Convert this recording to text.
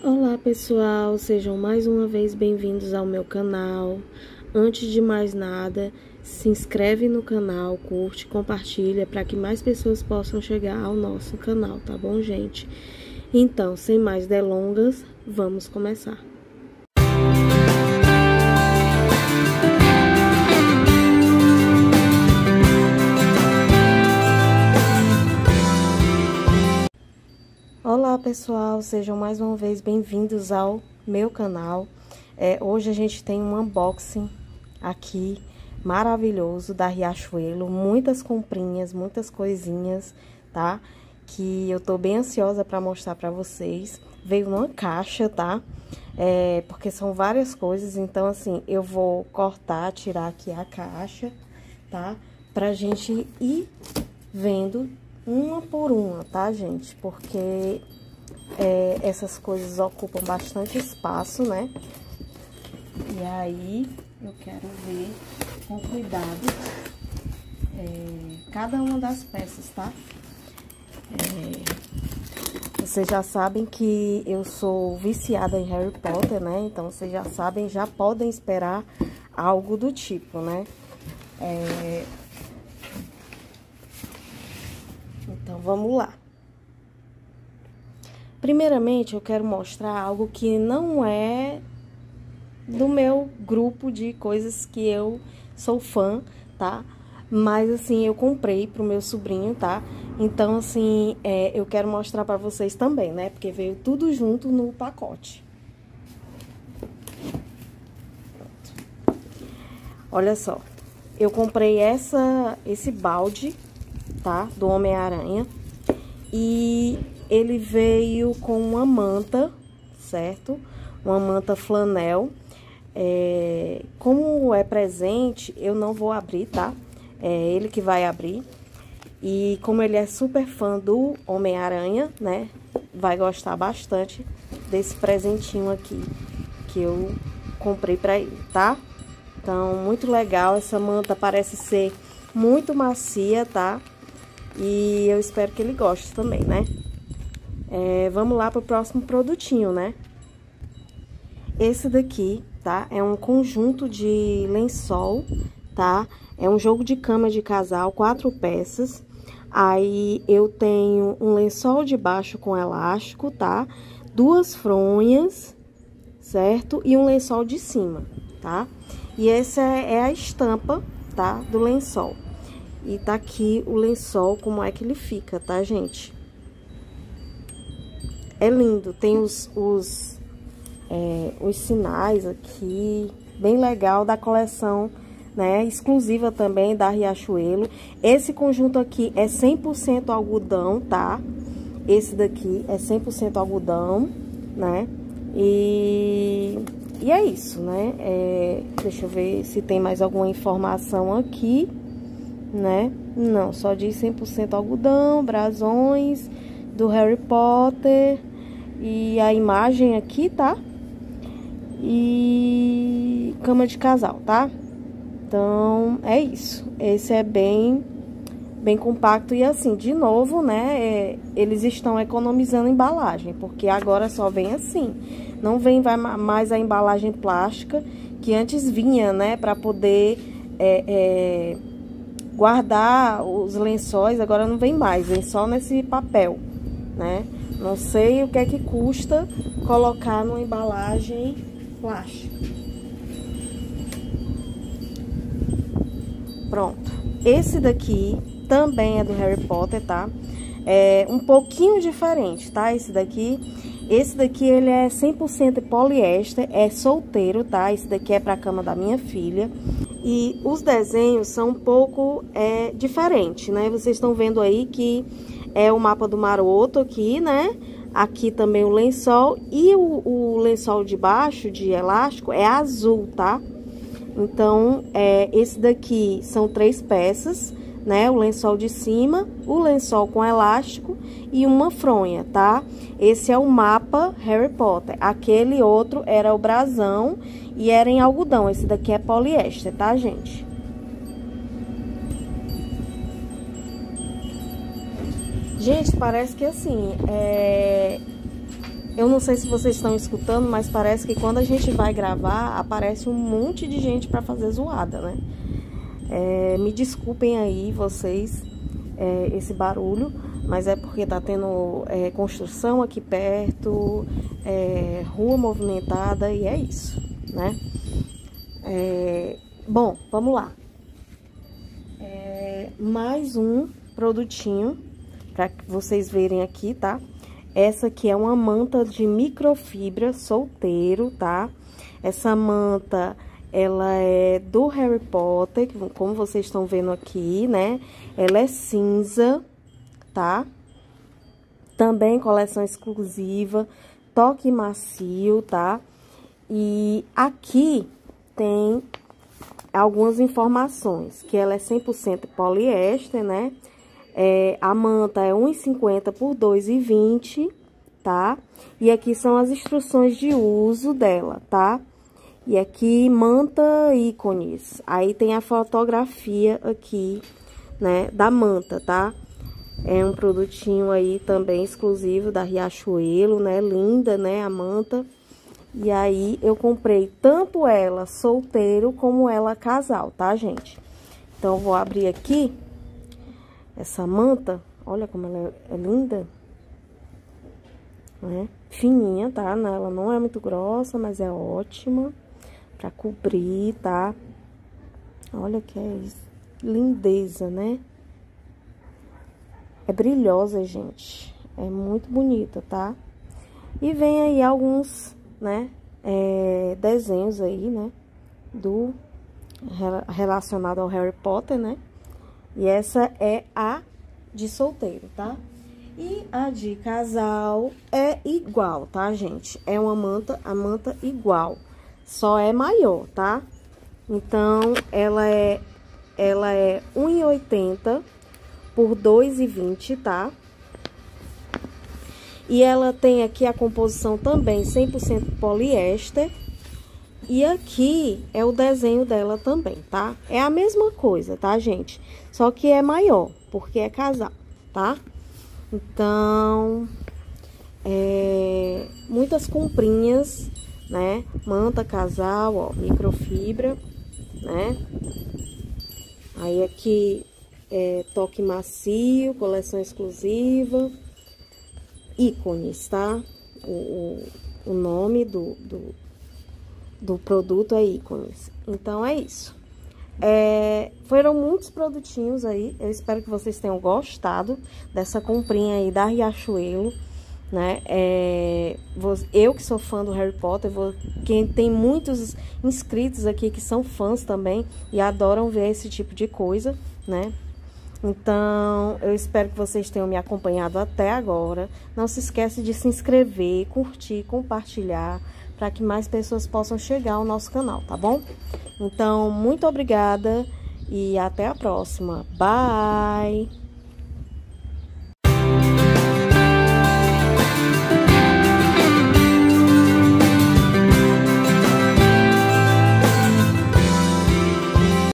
Olá pessoal, sejam mais uma vez bem-vindos ao meu canal. Antes de mais nada, se inscreve no canal, curte, compartilha para que mais pessoas possam chegar ao nosso canal, tá bom, gente? Então, sem mais delongas, vamos começar. Olá pessoal, sejam mais uma vez bem-vindos ao meu canal. Hoje a gente tem um unboxing aqui maravilhoso da Riachuelo, muitas comprinhas, muitas coisinhas, tá? Que eu tô bem ansiosa para mostrar para vocês. Veio numa caixa, tá? Porque são várias coisas, então assim, eu vou cortar, tirar aqui a caixa, tá? Pra gente ir vendo uma por uma, tá, gente? Porque essas coisas ocupam bastante espaço, né? E aí, eu quero ver com cuidado cada uma das peças, tá? Vocês já sabem que eu sou viciada em Harry Potter, né? Então, vocês já sabem, já podem esperar algo do tipo, né? Então, vamos lá. Primeiramente, eu quero mostrar algo que não é do meu grupo de coisas que eu sou fã, tá? Mas, assim, eu comprei pro meu sobrinho, tá? Então, assim, eu quero mostrar pra vocês também, né? Porque veio tudo junto no pacote. Olha só, eu comprei esse balde, tá? Do Homem-Aranha. E ele veio com uma manta, certo? Uma manta flanel. Como é presente, eu não vou abrir, tá? É ele que vai abrir. E como ele é super fã do Homem-Aranha, né? Vai gostar bastante desse presentinho aqui que eu comprei pra ele, tá? Então, muito legal. Essa manta parece ser muito macia, tá? E eu espero que ele goste também, né? Vamos lá pro próximo produtinho, né? Esse daqui, tá? É um conjunto de lençol, tá? É um jogo de cama de casal, 4 peças. Aí, eu tenho um lençol de baixo com elástico, tá? 2 fronhas, certo? E um lençol de cima, tá? E essa é a estampa, tá? Do lençol. E tá aqui o lençol, como é que ele fica, tá, gente? É lindo, tem os sinais aqui, bem legal, da coleção, né? Exclusiva também da Riachuelo. Esse conjunto aqui é 100% algodão, tá? Esse daqui é 100% algodão, né? E é isso, né? Deixa eu ver se tem mais alguma informação aqui, né? Não, só diz 100% algodão, brasões do Harry Potter e a imagem aqui, tá? E cama de casal, tá? Então, é isso. Esse é bem compacto e assim, de novo, né? Eles estão economizando embalagem, porque agora só vem assim. Não vem mais a embalagem plástica que antes vinha, né? Pra poder guardar os lençóis, agora não vem mais, vem só nesse papel, né? Não sei o que é que custa colocar numa embalagem plástica. Pronto. Esse daqui também é do Harry Potter, tá? É um pouquinho diferente, tá? Esse daqui ele é 100% poliéster, é solteiro, tá? Esse daqui é pra cama da minha filha. E os desenhos são um pouco diferentes, né? Vocês estão vendo aí que é o mapa do maroto aqui, né? Aqui também o lençol. E o lençol de baixo, de elástico, é azul, tá? Então, esse daqui são 3 peças, né? O lençol de cima, o lençol com elástico e uma fronha, tá? Esse é o mapa Harry Potter. Aquele outro era o brasão e era em algodão. Esse daqui é poliéster, tá, gente? Gente, parece que assim, Eu não sei se vocês estão escutando, mas parece que quando a gente vai gravar, aparece um monte de gente para fazer zoada, né? Me desculpem aí vocês, esse barulho, mas é porque tá tendo construção aqui perto, rua movimentada e é isso, né? Bom, vamos lá. Mais um produtinho para que vocês verem aqui, tá? Essa aqui é uma manta de microfibra solteiro, tá? Essa manta, ela é do Harry Potter, como vocês estão vendo aqui, né? Ela é cinza, tá? Também coleção exclusiva, toque macio, tá? E aqui tem algumas informações, que ela é 100% poliéster, né? A manta é 1,50 por 2,20, tá? E aqui são as instruções de uso dela, tá? E aqui, manta ícones. Aí tem a fotografia aqui, né, da manta, tá? É um produtinho aí também exclusivo da Riachuelo, né? Linda, né, a manta. E aí, eu comprei tanto ela solteiro como ela casal, tá, gente? Então, eu vou abrir aqui essa manta. Olha como ela é linda. Né? Fininha, tá? Ela não é muito grossa, mas é ótima pra cobrir, tá? Olha que lindeza, né? É brilhosa, gente. É muito bonita, tá? E vem aí alguns, né, desenhos aí, né, relacionado ao Harry Potter, né? E essa é a de solteiro, tá? E a de casal é igual, tá, gente? É uma manta, a manta igual, só é maior, tá? Então, ela é 1,80 por 2,20, tá? E ela tem aqui a composição também 100% poliéster. E aqui é o desenho dela também, tá? É a mesma coisa, tá, gente? Só que é maior, porque é casal, tá? Então, muitas comprinhas, né? Manta casal, ó, microfibra, né? Aí aqui toque macio, coleção exclusiva, ícones, tá? O nome do produto é ícones. Então, é isso. Foram muitos produtinhos aí. Eu espero que vocês tenham gostado dessa comprinha aí da Riachuelo, né? Eu que sou fã do Harry Potter, quem tem muitos inscritos aqui que são fãs também e adoram ver esse tipo de coisa, né? Então, eu espero que vocês tenham me acompanhado até agora. Não se esqueça de se inscrever, curtir, compartilhar, para que mais pessoas possam chegar ao nosso canal, tá bom? Então, muito obrigada e até a próxima. Bye!